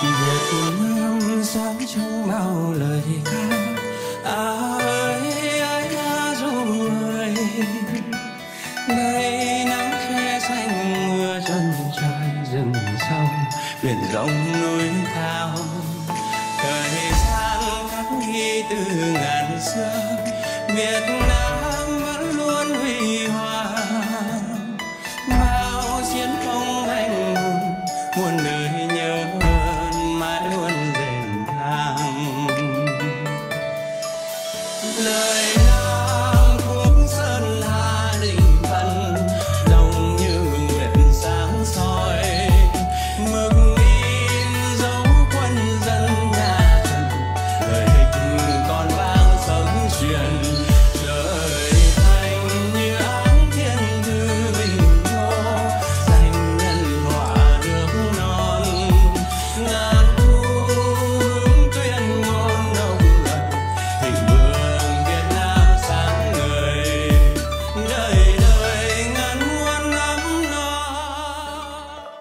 Việt Nam sáng trong bao lời ca. Ơi ơi ca ru ơi, đây nắng khe xanh mưa chân trời rừng sâu biển rộng núi cao. Thời gian khắc ghi từ ngàn xưa, Việt Nam vẫn luôn huy hoàng. Bao chiến công anh hùng muôn đời